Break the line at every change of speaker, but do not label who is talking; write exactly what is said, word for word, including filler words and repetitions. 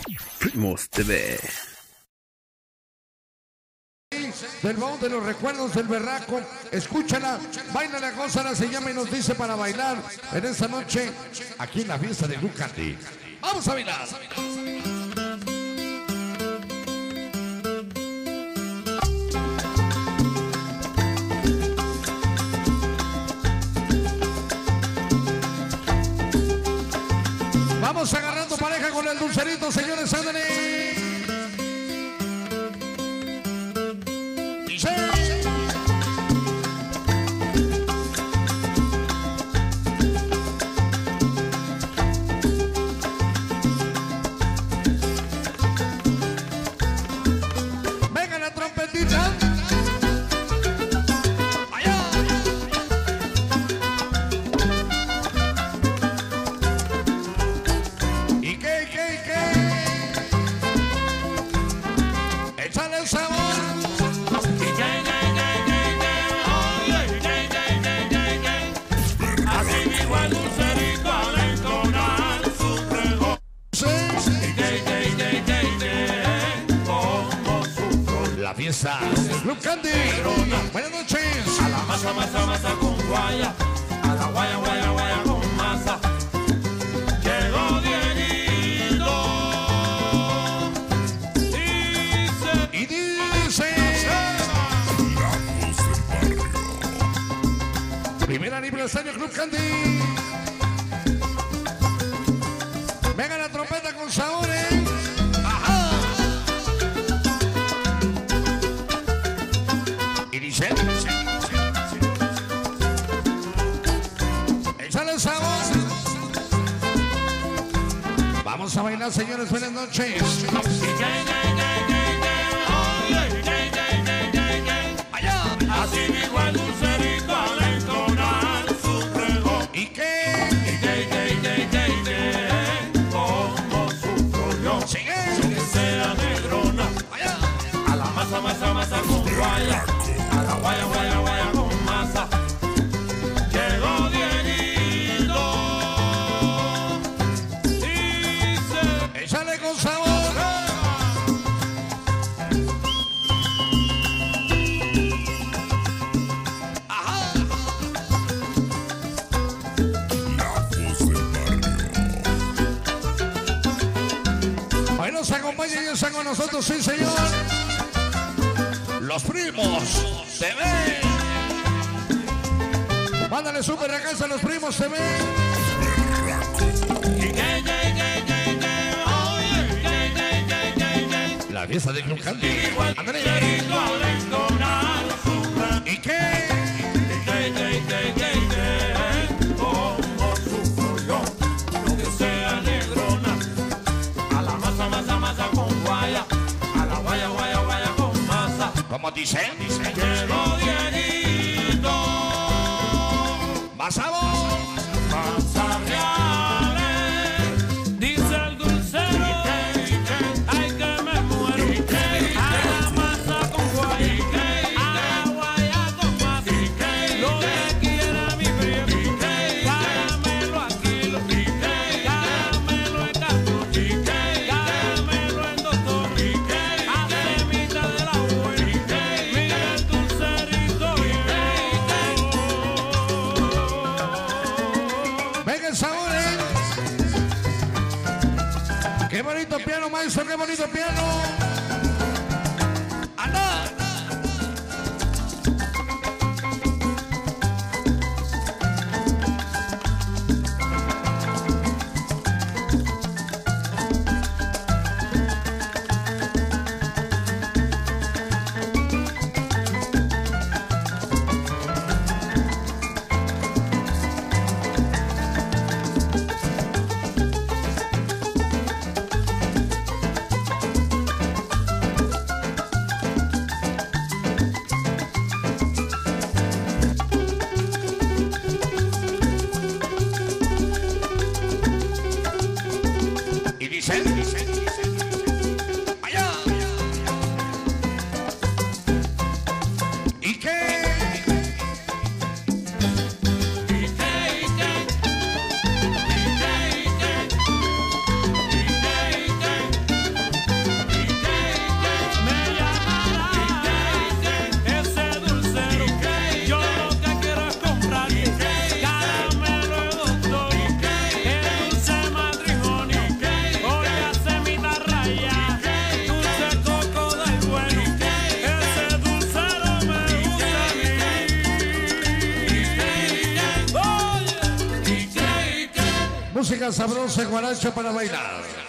Primos T V.
Del baúl de los recuerdos del berraco, escúchala, bailala, gózala, se llama y nos dice para bailar en esta noche aquí en la fiesta de Club Candy. Vamos a bailar. Vamos agarrando pareja con el dulcerito, señores, ándale. Venga la trompetita. Allá. ¿Y qué, qué, qué? Échale el sabor. La fiesta del Club Candy. Buenas noches.
A la masa, masa, masa con guaya. A la guaya, guaya, guaya con masa. Llegó Dieguito. Dice.
Y dice. Primer aniversario Club Candy. Venga la trompeta con sabores. Y dice, échale el sabor. Vamos a bailar, señores, buenas noches. Allá.
Así dijo el dulcerito al entonar su pregón.
¿Y qué?
Y que, que, que, que, que, como sufro yo.
Sigue.
Que sea negrona.
Allá.
A la masa, masa, masa con guaya. A la guaya, guaya, guaya con masa. Llegó Dieguito. Dice.
Échale con sabor. Ajá. Hoy nos acompaña y están con nosotros, sí, señor. Los Primos T V. Mándale súper a casa a Los Primos T V. La fiesta de Club Candy. André. ¿Y qué?
Como sufro yo, lo que sea negrona. A la masa, masa, masa con guaya. A la guaya, guaya, guaya con masa.
¿Cómo dice? Dice.
Llegó Dieguito.
Más sabor.
Masa reales. Dice el dulcero. Ay, que me muero. A la masa con guaya. A la guaya con masa. Lo que quiera mi primo. Caramelo a kilo. Caramelo en cartucho. Caramelo en doctor. A semita de la buena. Mira el dulcerito.
Venga el sabor, ¿eh? Qué bonito piano, maestro, qué bonito piano. ¡Anda! Y dice, dice, allá. ¿Y qué? Música sabrosa, guaracha para bailar.